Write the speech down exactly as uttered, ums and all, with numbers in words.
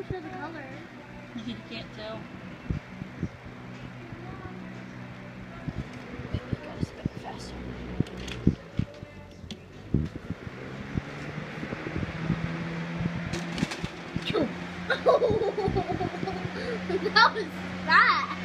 show the color. You can't tell. Wait, we gotta spin it faster. That was fast.